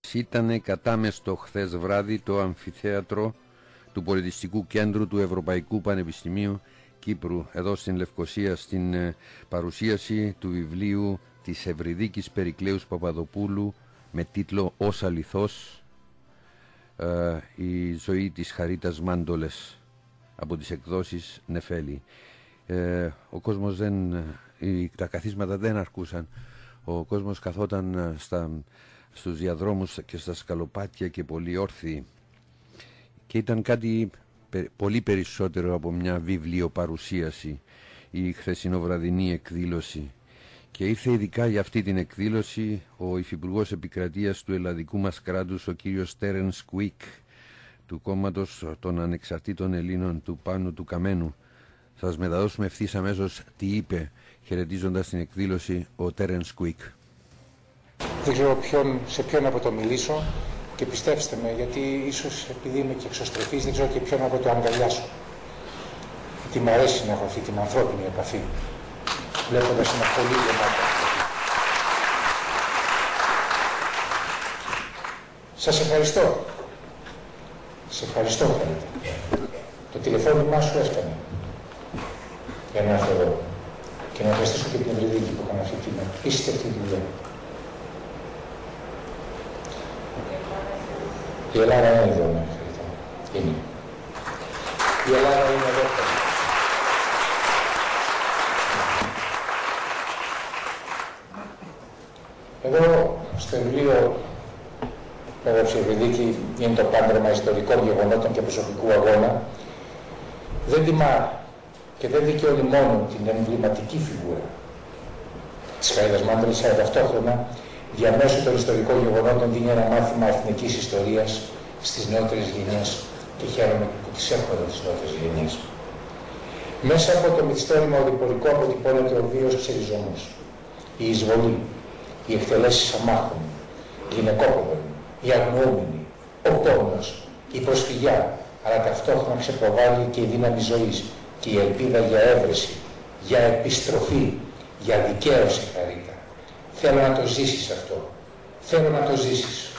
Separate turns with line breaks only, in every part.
Ήτανε κατάμεστο χθες βράδυ το αμφιθέατρο του Πολιτιστικού Κέντρου του Ευρωπαϊκού Πανεπιστημίου Κύπρου, εδώ στην Λευκοσία, στην παρουσίαση του βιβλίου της Ευρυδίκης Περικλέους Παπαδοπούλου με τίτλο «Ως αληθώς, η ζωή της Χαρίτας Μάντολες» από τις εκδόσεις Νεφέλη. Ο κόσμος τα καθίσματα δεν αρκούσαν. Ο κόσμος καθόταν στους διαδρόμους και στα σκαλοπάτια και πολύ όρθιοι. Και ήταν κάτι πολύ περισσότερο από μια βιβλιοπαρουσίαση, η χθεσινοβραδινή εκδήλωση. Και ήρθε ειδικά για αυτή την εκδήλωση ο Υφυπουργός Επικρατείας του ελλαδικού μας κράτους, ο κύριος Τέρενς Κουίκ, του κόμματος των Ανεξαρτήτων Ελλήνων του Πάνου του Καμένου. Θα σας μεταδώσουμε ευθύς αμέσως τι είπε, χαιρετίζοντας την εκδήλωση, ο Τέρενς Κουίκ.
Δεν ξέρω σε ποιον από το μιλήσω και πιστέψτε με, γιατί ίσως επειδή είμαι και εξωστρεφής δεν ξέρω και ποιον από το αγκαλιάσω. Γιατί μου αρέσει να έχω αυτή την ανθρώπινη επαφή, βλέποντας ένα πολύ γεμάτο. Σας ευχαριστώ. Σε ευχαριστώ, Χαρίτα. Το τηλεφώνημά σου έφτανε για να έρθω εδώ και να ευχαριστήσω και την Ευρυδίκη που έκανε αυτή την απίστευτη δουλειά. Η Ελλάδα είναι εδώ, ναι, Χαρίτα. Είναι. Η Ελλάδα είναι εδώ. Εδώ, στο βιβλίο που έγραψε η Ευρυδίκη, είναι το πάντρεμα ιστορικών γεγονότων και προσωπικού αγώνα. Δεν τιμά και δεν δικαιώνει μόνο την εμβληματική φιγούρα της Χαρίτας Μάντολες, αλλά ταυτόχρονα διαμέσου των ιστορικών γεγονότων δίνει ένα μάθημα εθνικής ιστορίας στις νεότερες γενιές και χαίρομαι που τις έχω εδώ τις νεότερες γενιές. Μέσα από το μυθιστόρημα οδηπορικό αποτυπώνεται ο βίος ξεριζωμός, η εισβολή, οι εκτελέσεις αμάχων, γυναικόπαιδων, οι αγνοούμενοι, ο πόνος, η προσφυγιά, αλλά ταυτόχρονα ξεπροβάλλει και η δύναμη ζωής και η ελπίδα για έβρεση, για επιστροφή, για δικαίωση, Χαρίτα. Θέλω να το ζήσεις αυτό. Θέλω να το ζήσεις.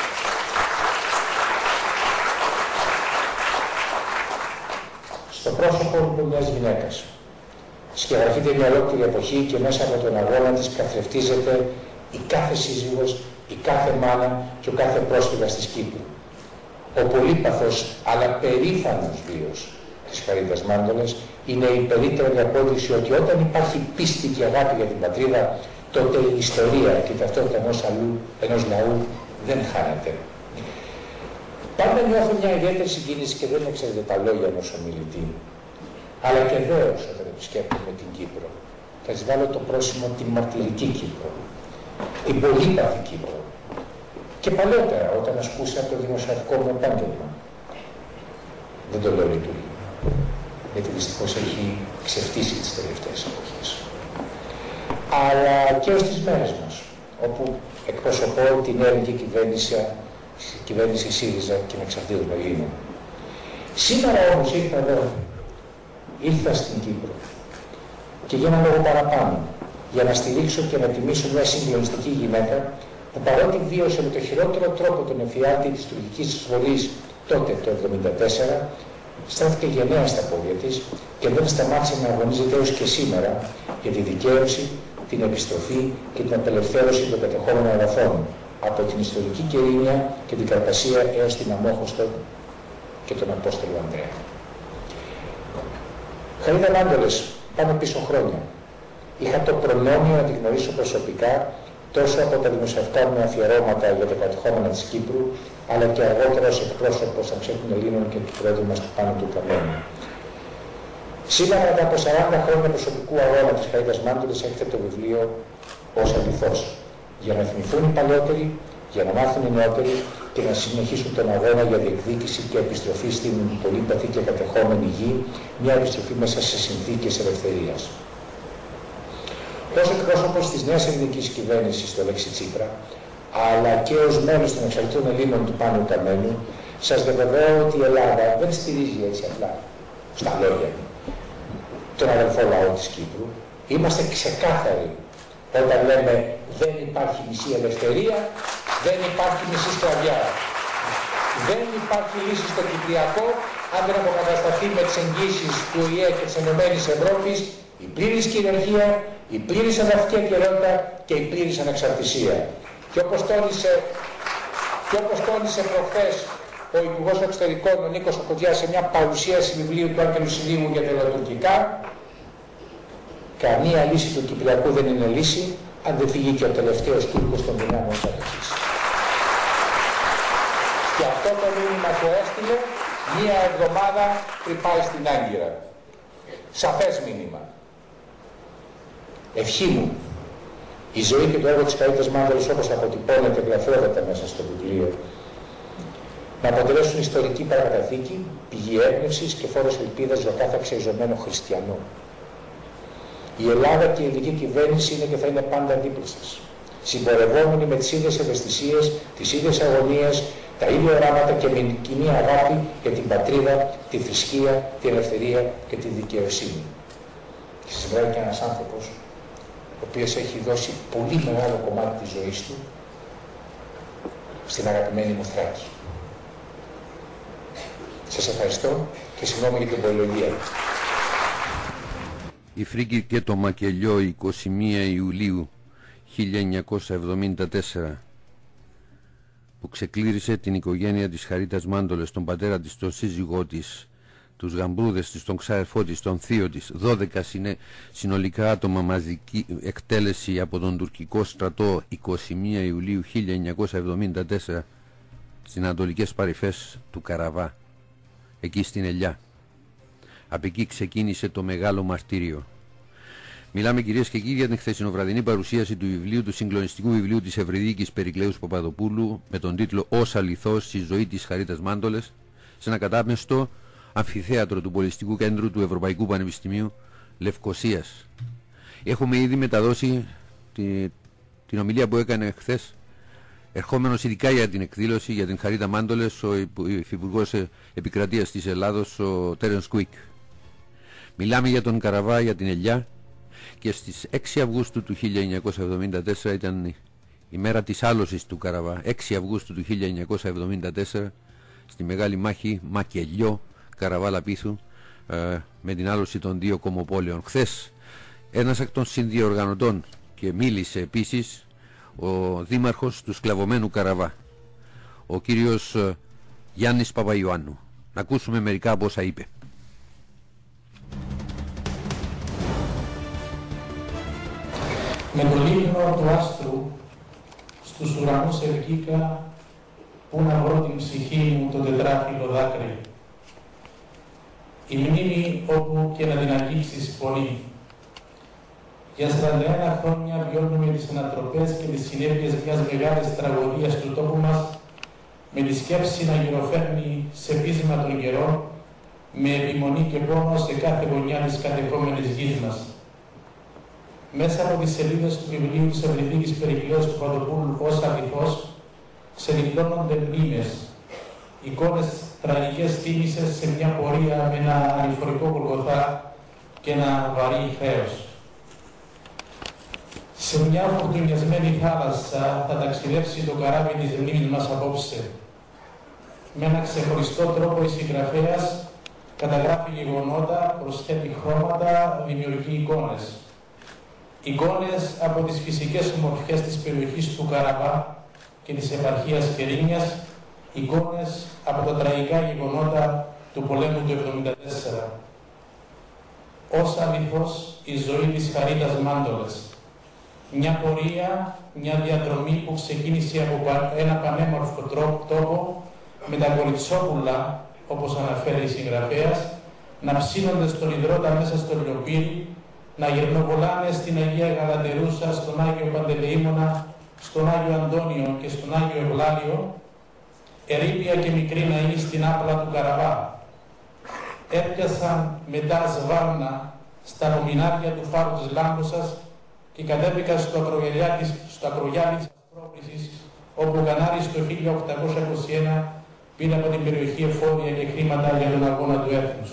Στο πρόσωπο λοιπόν μιας γυναίκας σκεγγραφείται μια ολόκληρη εποχή και μέσα από τον αγώνα της καθρεφτίζεται η κάθε σύζυγος, η κάθε μάνα και ο κάθε πρόσφυγας της Κύπρου. Ο πολύπαθος αλλά περήφανος βίος της Χαρίτας Μάντολες είναι η περίτρανη απόδειξη ότι όταν υπάρχει πίστη και αγάπη για την πατρίδα, τότε η ιστορία και η ταυτότητα ενός λαού δεν χάνεται. Πάντα νιώθω μια ιδιαίτερη συγκίνηση και δεν ξέρετε τα λόγια ενός ομιλητή, αλλά και δέος όταν επισκέπτομαι την Κύπρο. Θα της βάλω το πρόσημο τη μαρτυρική Κύπρο, την πολύπαθη Κύπρο. Και παλαιότερα όταν ασκούσα το δημοσιογραφικό μου επάγγελμα. Δεν το λέω λειτουργήμα, γιατί δυστυχώς έχει ξεφτύσει τις τελευταίες εποχές. Αλλά και ως τις μέρες μας, όπου εκπροσωπώ την ελληνική κυβέρνηση ΣΥΡΙΖΑ και Ανεξαρτήτων Ελλήνων. Σήμερα όμως ήρθα στην Κύπρο και για ένα λόγο παραπάνω, για να στηρίξω και να τιμήσω μια συγκλονιστική γυναίκα που παρότι βίωσε με το χειρότερο τρόπο τον εφιάλτη της τουρκικής εισβολής τότε το 1974, στάθηκε γενναία στα πόδια της και δεν σταμάτησε να αγωνίζεται έως και σήμερα για τη δικαίωση, την επιστροφή και την απελευθέρωση των κατεχόμενων εδαφών από την ιστορική Κερίνια και την Καρπασία έως την Αμόχωστο και τον Απόστολο Ανδρέα. Χαρίτα Μάντολες, πάμε πίσω χρόνια. Είχα το προνόμιο να την γνωρίσω προσωπικά τόσο από τα δημοσιευτικά μου αφιερώματα για τα κατεχόμενα της Κύπρου, αλλά και αργότερα ως εκπρόσωπος Ανεξαρτήτων Ελλήνων και του πρόεδρου μας του Πάνου του Καμένου. Σήμερα, μετά από 40 χρόνια προσωπικού αγώνα της Χαρίτας Μάντολες, έχετε το βιβλίο «Ως αληθώς», για να θυμηθούν οι παλαιότεροι, για να μάθουν οι νεότεροι και να συνεχίσουν τον αγώνα για διεκδίκηση και επιστροφή στην πολύπαθη και κατεχόμενη γη, μια επιστροφή μέσα σε συνθήκες ελευθερίας. Ως εκπρόσωπος της νέας ελληνικής κυβέρνησης στο Αλέξη Τσίπρα, αλλά και ως μέλος των Εξαρτήτων Ελλήνων του Πάνου Καμένου, σας διαβεβαιώ ότι η Ελλάδα δεν στηρίζει έτσι απλά, στα λόγια, τον αδελφό λαό της Κύπρου. Είμαστε ξεκάθαροι όταν λέμε δεν υπάρχει μισή ελευθερία, Δεν υπάρχει μισή σκλαβιά. Δεν υπάρχει λύση στο Κυπριακό αν δεν αποκατασταθεί με τις εγγύσεις του ΟΗΕ και της ΕΕ η πλήρης κυριαρχία, η πλήρης εδαφική ακεραιότητα και η πλήρης ανεξαρτησία. Και όπως τόνισε προχθές ο Υπουργός Εξωτερικών, ο Νίκος Οκοτζιάς, σε μια παρουσίαση βιβλίου του Άγγελου Συλλήγου για τα ελληνοτουρκικά, καμία λύση του Κυπριακού δεν είναι λύση αν δεν φύγει και ο τελευταίος Τούρκος των δυνάμεων κατοχής. Και αυτό το μήνυμα το έστειλε μία εβδομάδα πριν πάει στην Άγκυρα. Σαφές μήνυμα. Ευχή μου, η ζωή και το έργο της Χαρίτας Μάντολος, όπως αποτυπώνεται και γραφεύεται μέσα στο βιβλίο, να αποτελέσουν ιστορική παρακαταθήκη, πηγή έμπνευσης και φόρος ελπίδας για κάθε αξιοζωμένο χριστιανό. Η Ελλάδα και η ελληνική κυβέρνηση είναι και θα είναι πάντα δίπλα σας, συμπορευόμενοι με τις ίδιες ευαισθησίες, τις ίδιες αγωνίες, τα ίδια οράματα και με κοινή αγάπη για την πατρίδα, τη θρησκεία, την ελευθερία και τη δικαιοσύνη. Και σήμερα είναι και ένας άνθρωπος, ο οποίος έχει δώσει πολύ μεγάλο κομμάτι της ζωής του στην αγαπημένη μου Θράκη. Σας ευχαριστώ και συγγνώμη για την πολυλογία.
Η Φρίκη και το Μακελιό, 21 Ιουλίου 1974, που ξεκλήρισε την οικογένεια της Χαρίτας Μάντολες, τον πατέρα της, τον σύζυγό της, τους γαμπρούδες της, τον ξαδερφό της, τον θείο της, 12 συνολικά άτομα, μαζική εκτέλεση από τον τουρκικό στρατό 21 Ιουλίου 1974 στις ανατολικές παρυφές του Καραβά, εκεί στην Ελιά. Από εκεί ξεκίνησε το μεγάλο μαρτύριο. Μιλάμε, κυρίες και κύριοι, για την χθεσινοβραδινή παρουσίαση του βιβλίου, του συγκλονιστικού βιβλίου της Ευρυδίκης Περικλέους Παπαδοπούλου, με τον τίτλο «Ως αληθώς η ζωή της Χαρίτας Μάντολες», σε ένα κατάμεστο αμφιθέατρο του Πολιστικού Κέντρου του Ευρωπαϊκού Πανεπιστημίου Λευκωσίας. Έχουμε ήδη μεταδώσει την ομιλία που έκανε χθες, ερχόμενος ειδικά για την εκδήλωση για την Χαρίτα Μάντολες, ο Υφυπουργός Επικρατείας της Ελλάδος, ο Τέρενς Κουίκ. Μιλάμε για τον Καραβά, για την Ελιά, και στις 6 Αυγούστου του 1974 ήταν η μέρα της άλωσης του Καραβά. 6 Αυγούστου του 1974, στη μεγάλη μάχη Μακελιό Καραβά Λαπίθου, με την άλωση των δύο κομμοπόλεων. Χθες ένας εκ των συνδιοργανωτών, και μίλησε επίσης, ο δήμαρχος του σκλαβωμένου Καραβά, ο κύριος Γιάννης Παπαϊωάννου. Να ακούσουμε μερικά από όσα είπε.
Με το λίμνο του άστρου στους ουρανούς ευκήκα, που να βρω την ψυχή μου το τετράφυλλο δάκρυ. Η μνήμη όπου και να την αγγίξεις πονεί. Για 41 χρόνια βιώνουμε τις ανατροπές και τις συνέπειες μιας μεγάλης τραγωδίας του τόπου μας, με τη σκέψη να γυροφέρνει σε πείσμα των καιρών, με επιμονή και πόνο σε κάθε γωνιά της κατεχόμενης γης μας. Μέσα από τις σελίδες του βιβλίου της Ευρυδίκης Περικλέους Παπαδοπούλου «Ως αληθώς» ξεδιπλώνονται μνήμες, εικόνες τραγικές θύμησες σε μια πορεία με ένα ανηφορικό Γολγοθά και ένα βαρύ χρέος. Σε μια φορτουνιασμένη θάλασσα θα ταξιδέψει το καράβι της μνήμης μας απόψε. Με ένα ξεχωριστό τρόπο η συγγραφέας καταγράφει γεγονότα, προσθέτει χρώματα, δημιουργεί εικόνες. Εικόνες από τις φυσικές ομορφιές της περιοχής του Καραβά και της επαρχίας Κερίνιας, εικόνες από τα τραγικά γεγονότα του πολέμου του 1974. Ως αληθώς η ζωή της Χαρίτας Μάντολες. Μια πορεία, μια διαδρομή που ξεκίνησε από ένα πανέμορφο τόπο, με τα κοριτσόπουλα, όπως αναφέρει η συγγραφέας, να ψήνονται στον υδρότα μέσα στο λιοπύρι, να γερνοβολάνε στην Αγία Γαλατερούσα, στον Άγιο Παντελεήμονα, στον Άγιο Αντώνιο και στον Άγιο Ευλάλιο, ερείπια και μικρή ναή στην άπλα του Καραβά. Έπιασαν μετά σβάρνα στα λομινάρια του φάρου της Λάμπωσας και κατέβηκαν στο ακρογιάλι της Ασπρόπλησης, όπου ο Κανάρης το 1821 πήρε από την περιοχή εφόρια και χρήματα για τον αγώνα του έθνους.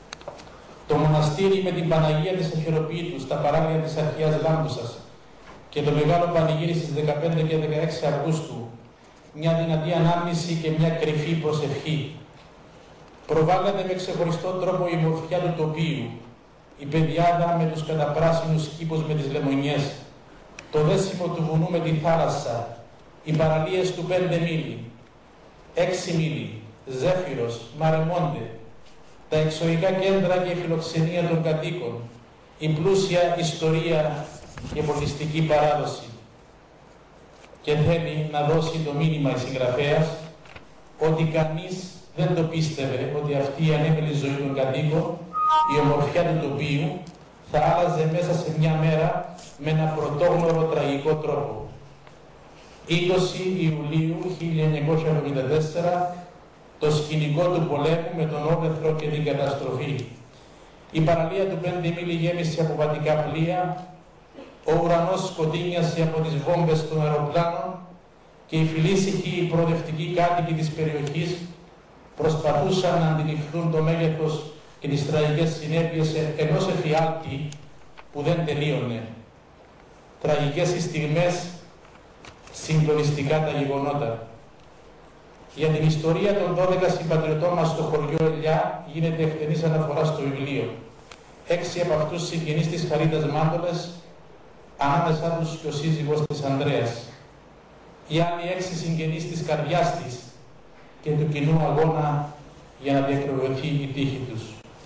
Το μοναστήρι με την Παναγία της Αχεροποίητου στα παράλια της αρχαίας Λάμπωσας και το μεγάλο πανηγύρι στις 15 και 16 Αυγούστου, μια δυνατή ανάμνηση και μια κρυφή προσευχή. Προβάλλεται με ξεχωριστό τρόπο η μορφιά του τοπίου, η πεδιάδα με τους καταπράσινους κήπους με τις λεμονιές, το δέσιμο του βουνού με τη θάλασσα, οι παραλίες του 5 μίλι, 6 μίλι, Ζέφυρος, Μαρεμόντε, τα εξωικά κέντρα και η φιλοξενία των κατοίκων, η πλούσια ιστορία και πολιτιστική παράδοση. Και θέλει να δώσει το μήνυμα η συγγραφέας ότι κανείς δεν το πίστευε ότι αυτή η ανέμελη ζωή των κατοίκων, η ομορφιά του τοπίου, θα άλλαζε μέσα σε μια μέρα με ένα πρωτόγνωρο τραγικό τρόπο. 20 Ιουλίου 1974, το σκηνικό του πολέμου με τον όπεθρο και την καταστροφή. Η παραλία του 5 μίλι γέμισε από βατικά πλοία, ο ουρανός σκοτίνιασε από τις βόμβες των αεροπλάνων και οι φιλήσυχοι προοδευτικοί κάτοικοι της περιοχής προσπαθούσαν να αντιληφθούν το μέγεθος και τις τραγικές συνέπειες ενός εφιάλτη που δεν τελείωνε. Τραγικές οι στιγμές, συγκλονιστικά τα γεγονότα. Για την ιστορία των 12 συμπατριωτών μας στο χωριό Ελιά γίνεται εκτενής αναφορά στο βιβλίο. 6 από αυτούς συγγενείς της Χαρίτας Μάντολες, ανάμεσά τους και ο σύζυγος της Ανδρέας. Οι άλλοι 6 συγγενείς της καρδιάς της και του κοινού αγώνα για να διακρυβευτεί η τύχη τους.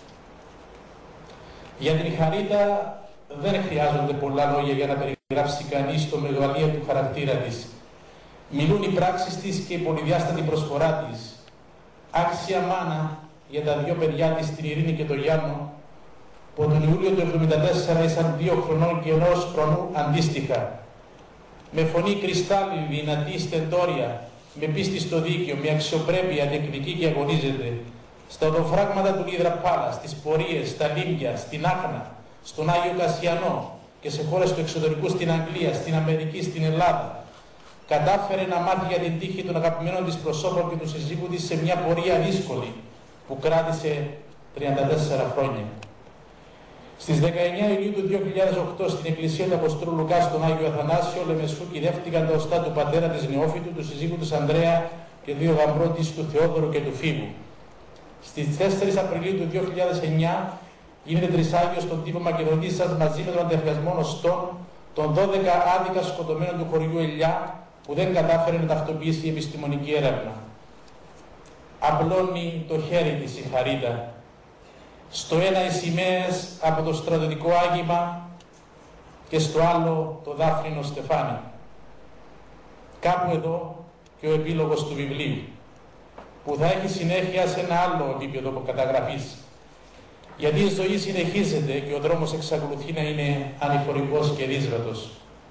Για την Χαρίτα δεν χρειάζονται πολλά λόγια για να περιγράψει κανείς το μεγαλείο του χαρακτήρα της. Μιλούν οι πράξεις της και η πολυδιάστατη προσφορά της. Άξια μάνα για τα 2 παιδιά της, την Ειρήνη και τον Γιάννο, που τον Ιούλιο του 1974 ήσαν 2 χρονών και 1 χρονού αντίστοιχα. Με φωνή κρυστάλλινη, δυνατή, στεντόρια, με πίστη στο δίκαιο, με αξιοπρέπεια, διεκδικεί και αγωνίζεται. Στα οδοφράγματα του Λίδρα Πάλα, στις πορείες, στα Λίμπια, στην Άχνα, στον Άγιο Κασιανό και σε χώρες του εξωτερικού, στην Αγγλία, στην Αμερική, στην Ελλάδα. Κατάφερε να μάθει για την τύχη των αγαπημένων της προσώπων και του συζύγου της σε μια πορεία δύσκολη που κράτησε 34 χρόνια. Στις 19 Ιουλίου του 2008 στην εκκλησία του Αποστόλου Λουκά στον Άγιο Αθανάσιο Λεμεσού κυδεύτηκαν τα οστά του πατέρα της νεόφυτου, του συζύγου της Ανδρέα και 2 γαμπρών της, του Θεόδωρου και του Φίβου. Στις 4 Απριλίου του 2009 γίνεται τρισάγιος στον τύπο Μακεδονίσας μαζί με τον αντεφιασμό οστών των 12 άδικα σκοτωμένων του χωριού Ελιά που δεν κατάφερε να ταυτοποιήσει η επιστημονική έρευνα. Απλώνει το χέρι της η Χαρίτα. Στο ένα οι σημαίες από το στρατιωτικό άγημα και στο άλλο το δάφνινο στεφάνι. Κάπου εδώ και ο επίλογος του βιβλίου, που θα έχει συνέχεια σε ένα άλλο επίπεδο καταγραφής. Γιατί η ζωή συνεχίζεται και ο δρόμος εξακολουθεί να είναι ανηφορικός και δύσβατος.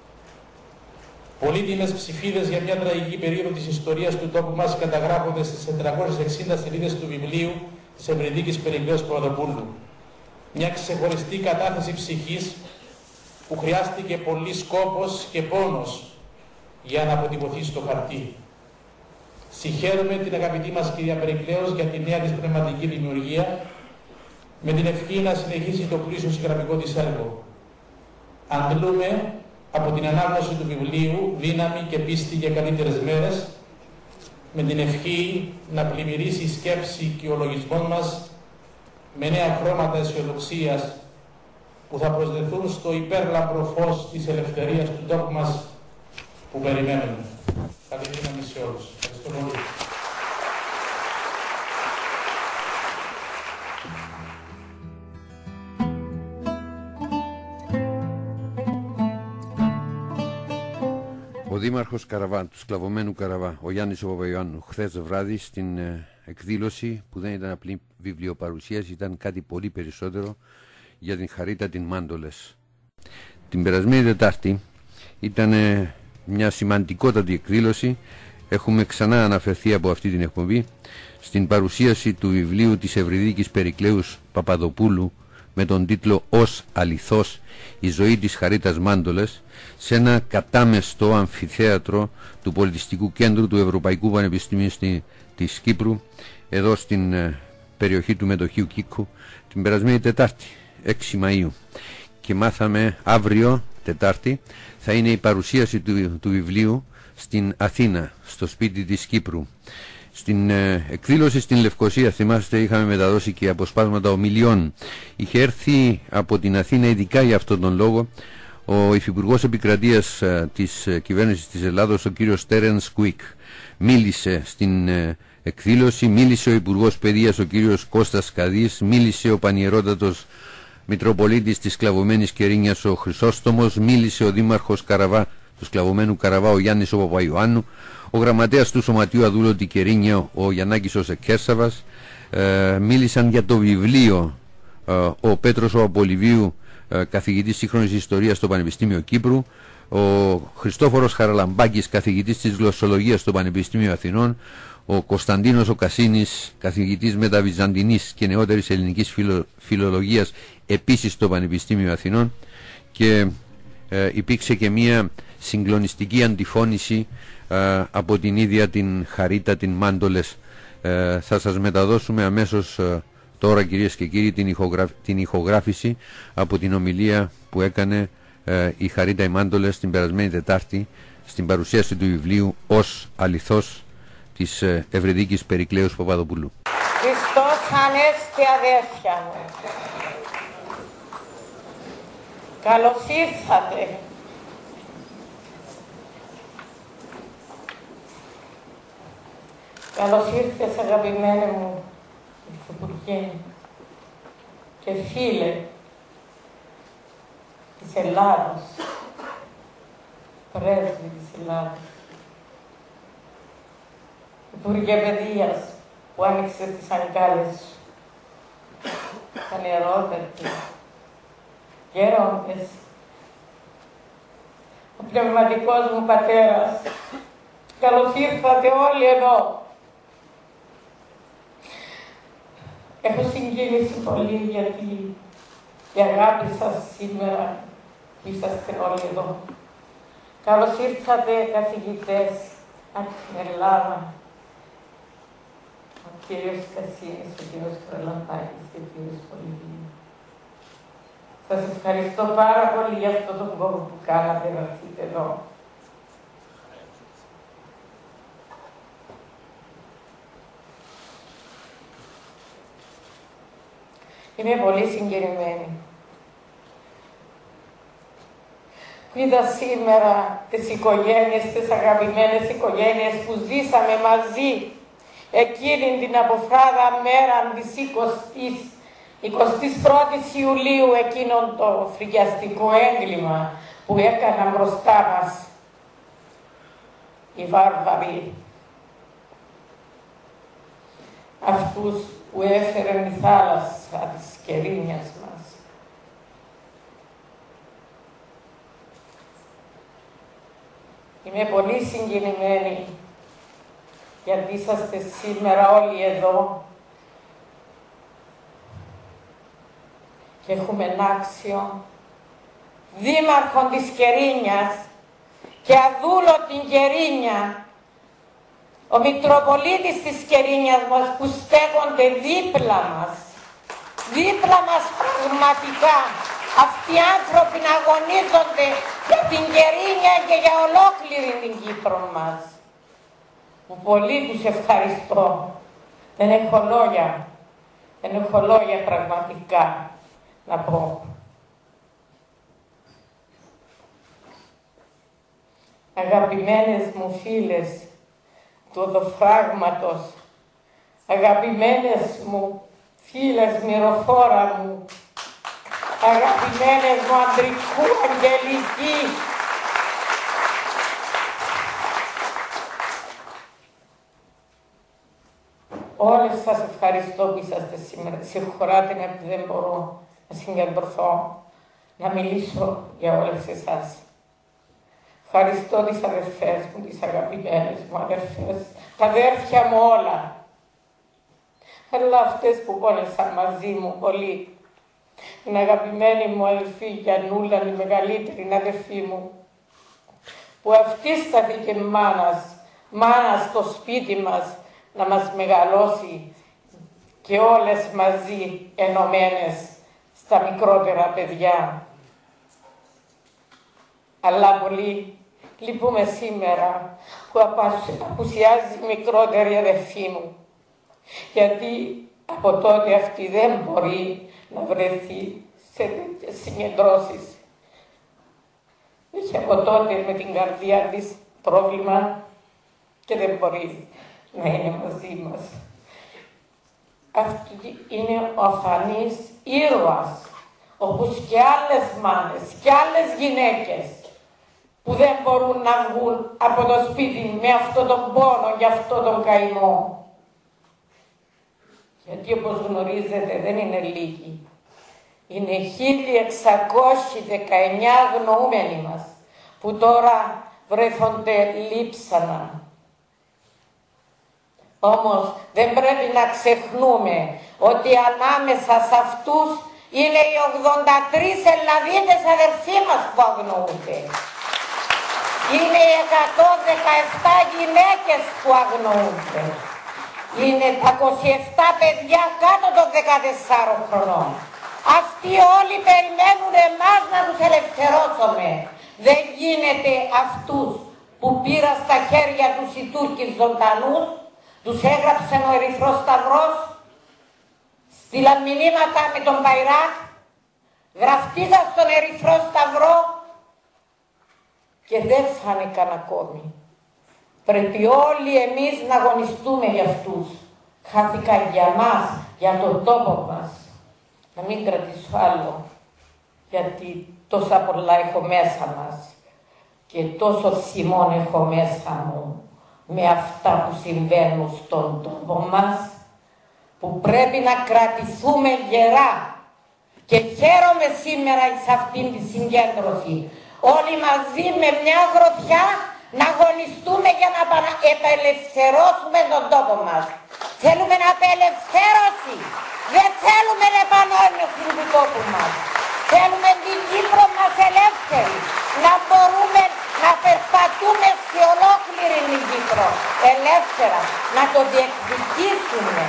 Πολύτιμες ψηφίδες για μια τραγική περίοδο της ιστορίας του τόπου μας καταγράφονται στις 460 σελίδες του βιβλίου της Ευρυδίκης Περικλέως Παπαδοπούλου. Μια ξεχωριστή κατάθεση ψυχής που χρειάστηκε πολύς κόπος και πόνος για να αποτυπωθεί στο χαρτί. Συγχαίρουμε την αγαπητή μας κυρία Περικλέως για τη νέα της πνευματική δημιουργία, με την ευχή να συνεχίσει το πλούσιο συγγραφικό της έργο. Αντλούμε από την ανάγνωση του βιβλίου δύναμη και πίστη για καλύτερες μέρες, με την ευχή να πλημμυρίσει η σκέψη και ο λογισμός μας με νέα χρώματα αισιοδοξίας που θα προσδεθούν στο υπέρλαμπρο φως της ελευθερίας του τόπου μας που περιμένουμε. Καλή δύναμη σε όλους. Ευχαριστώ πολύ.
Ο δήμαρχος Καραβά, του σκλαβωμένου Καραβά, ο Γιάννης ο Παπαϊωάννου, χθες βράδυ στην εκδήλωση που δεν ήταν απλή βιβλιοπαρουσίαση, ήταν κάτι πολύ περισσότερο για την Χαρίτα την Μάντολες. Την περασμένη Τετάρτη ήταν μια σημαντικότατη εκδήλωση, έχουμε ξανά αναφερθεί από αυτή την εκπομπή, στην παρουσίαση του βιβλίου της Ευρυδίκης Περικλέους Παπαδοπούλου με τον τίτλο «Ως αληθώς η ζωή της Χαρίτας Μάντολες» σε ένα κατάμεστο αμφιθέατρο του Πολιτιστικού Κέντρου του Ευρωπαϊκού Πανεπιστημίου της Κύπρου, εδώ στην περιοχή του Μετοχείου Κίκου, την περασμένη Τετάρτη, 6 Μαΐου. Και μάθαμε αύριο, Τετάρτη, θα είναι η παρουσίαση του βιβλίου στην Αθήνα, στο σπίτι της Κύπρου. Στην εκδήλωση στην Λευκοσία, θυμάστε, είχαμε μεταδώσει και αποσπάσματα ομιλιών. Είχε έρθει από την Αθήνα ειδικά για αυτόν τον λόγο ο Υφυπουργός Επικρατείας της κυβέρνησης της Ελλάδος, ο κύριος Τέρενς Κουίκ. Μίλησε στην εκδήλωση, μίλησε ο Υπουργός Παιδείας, ο κύριος Κώστας Καδής, μίλησε ο Πανιερότατος Μητροπολίτης της Σκλαβωμένης Κερίνιας, ο Χρυσόστομος, μίλησε ο Δήμαρχος Καραβά, του Σκλαβωμένου Καραβά, ο Γιάννης ο Παπαϊωάννου, ο γραμματέας του Σωματείου Αδούλωτη Κερίνια, ο Γιαννάκης ο Σεκέρσαβας. Μίλησαν για το βιβλίο ο Πέτρος ο Απολιβίου, καθηγητής σύγχρονης ιστορίας στο Πανεπιστήμιο Κύπρου, ο Χριστόφορος Χαραλαμπάκης, καθηγητής της γλωσσολογίας στο Πανεπιστήμιο Αθηνών, ο Κωνσταντίνος ο Κασίνης, καθηγητής μεταβυζαντινής και νεότερης ελληνικής φιλολογίας, επίσης στο Πανεπιστήμιο Αθηνών, και υπήρξε και μια συγκλονιστική αντιφώνηση από την ίδια την Χαρίτα, την Μάντολες. Θα σας μεταδώσουμε αμέσως τώρα, κυρίες και κύριοι, την ηχογράφηση από την ομιλία που έκανε η Χαρίτα η Μάντολες την περασμένη Τετάρτη στην παρουσίαση του βιβλίου «Ως αληθώς» της Ευρυδίκης Περικλέους Παπαδοπούλου.
Χριστός Ανέστη, αδέρφια μου. Καλώς ήρθατε. Καλώς ήρθες, αγαπημένε μου Υφυπουργέ και φίλε της Ελλάδος, πρέσβη της Ελλάδος, Υπουργέ Παιδείας που άνοιξες τις αγκάλες σου, τα νερότατοι, γέροντες, ο πνευματικός μου πατέρας, καλώς ήρθατε όλοι εδώ. Έχω συγκίνηση πολύ γιατί η αγάπη σας σήμερα που είσαστε όλοι εδώ. Καλώς ήρθατε καθηγητές από την Ελλάδα, ο κύριος Κασίνης, ο κύριος Χαραλαμπάκης και ο κύριος Πολυβίου. Σας ευχαριστώ πάρα πολύ για αυτό τον κόπο που κάνατε να έρθετε εδώ. Είμαι πολύ συγκινημένη. Είδα σήμερα τις οικογένειες, τις αγαπημένες οικογένειες που ζήσαμε μαζί εκείνη την αποφράδα μέρα της 21ης Ιουλίου, εκείνον το φρικιαστικό έγκλημα που έκαναν μπροστά μας οι βάρβαροι. Αυτούς που έφεραν η θάλασσα της Κερίνιας μας. Είμαι πολύ συγκινημένη γιατί είσαστε σήμερα όλοι εδώ και έχουμε άξιο δήμαρχον της Κερίνιας και αδούλο την Κερίνια, ο Μητροπολίτης της Κερίνιας μας που στέκονται δίπλα μας πραγματικά. Αυτοί οι άνθρωποι να αγωνίζονται για την Κερίνια και για ολόκληρη την Κύπρο μας. Που πολύ τους ευχαριστώ. Δεν έχω λόγια πραγματικά να πω. Αγαπημένες μου φίλες του οδοφράγματος, αγαπημένες μου φίλες μυροφόρα μου, αγαπημένες μου Ανδρικού, Αγγελική, όλες σας ευχαριστώ που είσαστε σήμερα. Συγχωράτε με που δεν μπορώ να συγκεντρωθώ, να μιλήσω για όλες εσάς. Ευχαριστώ τις αδερφές μου, τις αγαπημένες μου αδερφές, τα αδέρφια μου όλα. Αλλά αυτές που πόνεσαν μαζί μου πολύ. Την αγαπημένη μου αδερφή Γιαννούλα, η μεγαλύτερη αδερφή μου, που αυτή στάθηκε μάνα στο σπίτι μας να μας μεγαλώσει και όλες μαζί ενωμένες στα μικρότερα παιδιά. Αλλά πολύ λυπούμε σήμερα που απουσιάζει η μικρότερη αδερφή μου. Γιατί από τότε αυτή δεν μπορεί να βρεθεί σε τέτοιες συγκεντρώσεις. Είχε από τότε με την καρδιά της πρόβλημα και δεν μπορεί να είναι μαζί μας. Αυτή είναι ο αφανής ήρωας, όπως και άλλες μάνες και άλλες γυναίκες που δεν μπορούν να βγουν από το σπίτι με αυτόν τον πόνο και αυτόν τον καημό. Γιατί όπως γνωρίζετε δεν είναι λίγοι. Είναι 1619 αγνοούμενοι μας που τώρα βρέθονται λείψανα. Όμως δεν πρέπει να ξεχνούμε ότι ανάμεσα σε αυτούς είναι οι 83 Ελλαδίτες αδερφοί μας που αγνοούνται. Είναι οι 117 γυναίκες που αγνοούνται. Είναι τα 27 παιδιά κάτω των 14 χρονών. Αυτοί όλοι περιμένουν εμάς να τους ελευθερώσουμε. Δεν γίνεται αυτούς που πήρα στα χέρια τους οι Τούρκοι ζωντανούς, τους έγραψαν ο Ερυθρός Σταυρός, στείλαν μηνύματα με τον Μπαϊράκ, γραφτήκαν στον Ερυθρό Σταυρό και δεν φάνηκαν ακόμη. Πρέπει όλοι εμείς να αγωνιστούμε για αυτούς. Χάθηκαν για μας, για τον τόπο μας. Να μην κρατήσω άλλο, γιατί τόσα πολλά έχω μέσα μας και τόσο θυμόν έχω μέσα μου με αυτά που συμβαίνουν στον τόπο μας, που πρέπει να κρατηθούμε γερά. Και χαίρομαι σήμερα σε αυτήν τη συγκέντρωση. Όλοι μαζί με μια γροθιά να αγωνιστούμε για να επελευθερώσουμε τον τόπο μας. Θέλουμε να απελευθέρωση. Δεν θέλουμε επανόρθωση του τόπου μας. Θέλουμε την Κύπρο μας ελεύθερη. Να μπορούμε να περπατούμε σε ολόκληρη την Κύπρο ελεύθερα. Να το διεκδικήσουμε.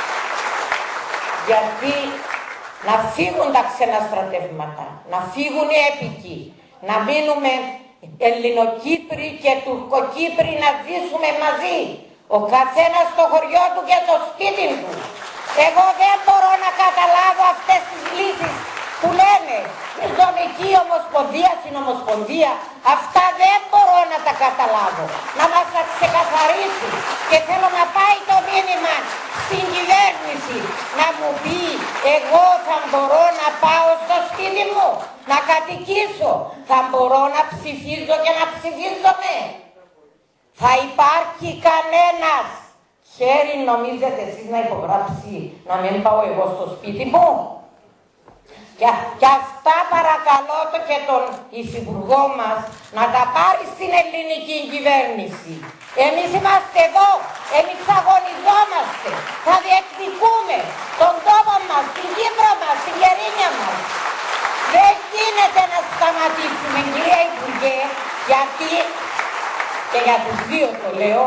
Γιατί να φύγουν τα ξένα στρατεύματα, να φύγουν οι έπικοι, να μείνουμε Ελληνοκύπροι και Τουρκοκύπροι να ζήσουμε μαζί. Ο καθένας στο χωριό του και το σπίτι του. Εγώ δεν μπορώ να καταλάβω αυτές τις λύσεις που λένε η Ζωνική Ομοσπονδία, Συνομοσπονδία. Αυτά δεν μπορώ να τα καταλάβω. Να μας τα ξεκαθαρίσει. Και θέλω να πάει το μήνυμα στην κυβέρνηση να μου πει εγώ θα μπορώ να πάω στο σπίτι μου, να κατοικήσω. Θα μπορώ να ψηφίζω και να ψηφίζομαι. Θα υπάρχει κανένας χέρι νομίζετε εσείς να υπογράψει να μην πάω εγώ στο σπίτι μου? Και αυτά παρακαλώ το και τον υφυπουργό μας να τα πάρει στην ελληνική κυβέρνηση. Εμείς είμαστε εδώ, εμείς αγωνιζόμαστε, θα διεκδικούμε τον τόπο μας, την Κύπρο μας, την Γερίνια μας. Δεν γίνεται να σταματήσουμε, κυρία Υπουργέ, γιατί, και για τους δύο το λέω,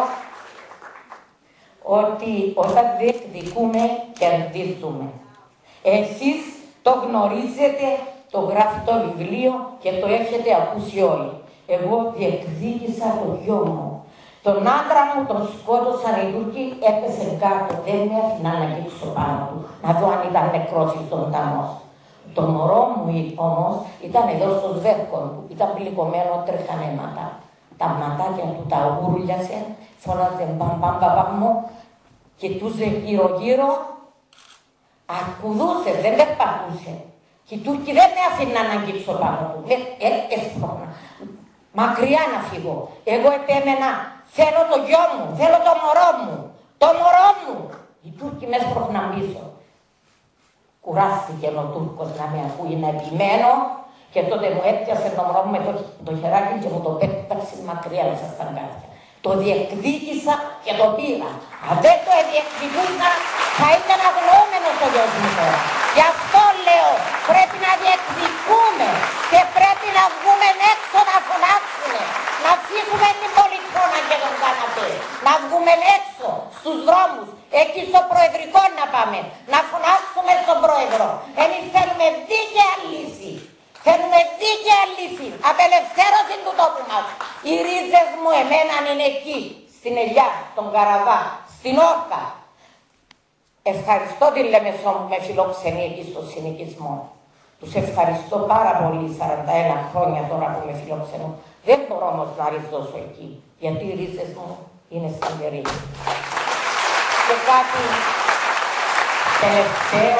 ότι όταν διεκδικούμε, κερδίζουμε. Εσείς το γνωρίζετε, το γράφει το βιβλίο και το έχετε ακούσει όλοι. Εγώ διεκδίκησα το γιο μου. Τον άντρα μου τον σκότωσαν οι Τούρκοι, έπεσε κάτω, δεν με αφηνά να γύψω πάνω του, να δω αν ήταν νεκρός ή ζωντανός. Το μωρό μου όμως ήταν εδώ στο σβέρκο του, ήταν πληγωμένο, τρέχαν αίματα. Τα ματάκια του τα ούρλιασε, φώναζε μπαμ μπαμ μπαμ μου, κοιτούσε γύρω-γύρω. Ακουδούσε, δεν περπατούσε. Και οι Τούρκοι δεν με αφήναν να αγγίξω πάνω του. Έσπρωνα. Μακριά να φύγω. Εγώ επέμενα, θέλω το γιο μου, θέλω το μωρό μου. Το μωρό μου. Οι Τούρκοι με έσπρωχναν πίσω. Κουράστηκε ο Τούρκος να με ακούει να επιμένω και τότε μου έπιασε το μωρό μου με το χεράκι και μου το πέταξε μακριά μέσα στα αγκάθια. Το διεκδίκησα και το πήρα. Αν δεν το διεκδικούσα θα ήταν αγνοούμενος ο γιος μου τώρα. Γι' αυτό λέω πρέπει να διεκδικούμε και πρέπει να βγούμε έξω να φωνάξουμε. Να αφήσουμε την πολυθρόνα και τον καναπέ. Να βγούμε έξω στους δρόμους, εκεί στο προεδρικό να πάμε. Να φωνάξουμε στον πρόεδρο. Εμείς θέλουμε δίκαια λύση. Θέλουμε δίκαια λύση, απελευθέρωση του τόπου μας. Οι ρίζες μου εμένα είναι εκεί, στην Ελιά, στον Καραβά, στην Όρκα. Ευχαριστώ τη Λέμεσό μου με φιλοξενεί εκεί στο συνοικισμό. Τους ευχαριστώ πάρα πολύ, 41 χρόνια τώρα που με φιλοξενούν. Δεν μπορώ όμως να ριζώσω εκεί, γιατί οι ρίζες μου είναι στην Κερίνη. Και κάτι τελευταίο,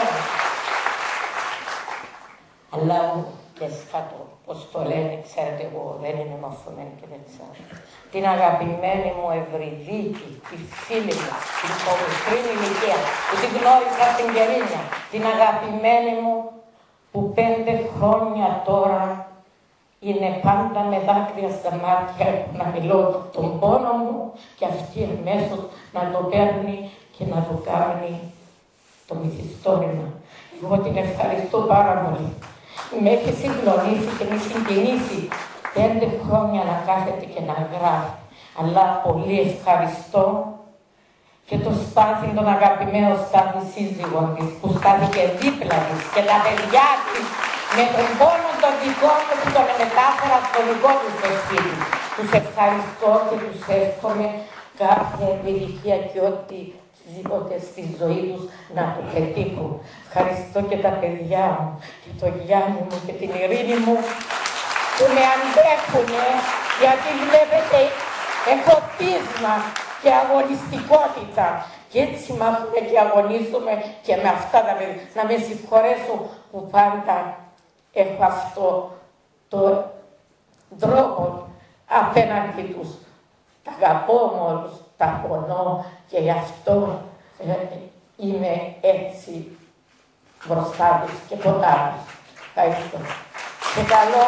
αλλά και σκάτω, πώς το λένε, ξέρετε, εγώ δεν είμαι μορφωμένη και δεν ξέρω. Την αγαπημένη μου Ευρυδίκη, τη φίλη μου, την μικρή ηλικία, που την γνώρισα στην Κερίνια, την αγαπημένη μου, που 5 χρόνια τώρα είναι πάντα με δάκρυα στα μάτια να μιλώ τον πόνο μου και αυτή αμέσως να το παίρνει και να το κάνει το μυθιστόρημα. Εγώ την ευχαριστώ πάρα πολύ. Με έχει συγκλονίσει και με συγκινήσει 5 χρόνια να κάθεται και να γράφει. Αλλά πολύ ευχαριστώ και το Στάθη, τον αγαπημένο Στάθη σύζυγο της, που στάθηκε δίπλα της και τα παιδιά της με τον πόνο των δικών μου που τον μετάφερα στο δικό τους το σπίτι. Τους ευχαριστώ και τους εύχομαι κάθε επιτυχία και οτιδήποτε στη ζωή τους να το πετύχουν. Ευχαριστώ και τα παιδιά μου και τον Γιάννη μου και την Ειρήνη μου που με αντέχουνε, γιατί βλέπετε έχω πείσμα και αγωνιστικότητα και έτσι μάθουμε και αγωνίζουμε και με αυτά τα παιδιά. Να με συγχωρέσω που πάντα έχω αυτό το τρόπο απέναντι τους. Τα αγαπώ όλους, τα πονώ και γι' αυτό είμαι έτσι μπροστά τους και κοντά τους. Ευχαριστώ. Και καλό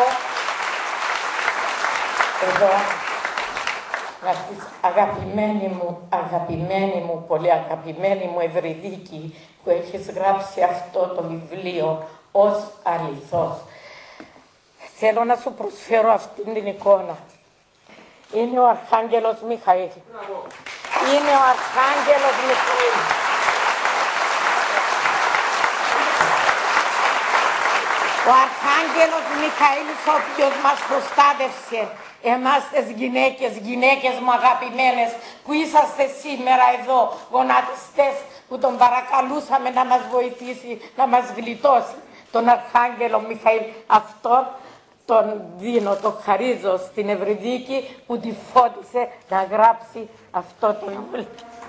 εδώ αγαπημένη μου, πολύ αγαπημένη μου Ευρυδίκη, που έχεις γράψει αυτό το βιβλίο ως αληθώς. Θέλω να σου προσφέρω αυτήν την εικόνα. Είναι ο Αρχάγγελος Μιχαήλ. Είναι ο Αρχάγγελος Μιχαήλ. Ο Αρχάγγελος Μιχαήλ, ο οποίος μας προστάτευσε, εμάς τις γυναίκες μου αγαπημένες, που είσαστε σήμερα εδώ, γονατιστές, που τον παρακαλούσαμε να μας βοηθήσει, να μας γλιτώσει. Τον Αρχάγγελο Μιχαήλ, αυτόν τον δίνω, το χαρίζω στην Ευρυδίκη που τη φώτισε να γράψει αυτό το βιβλίο.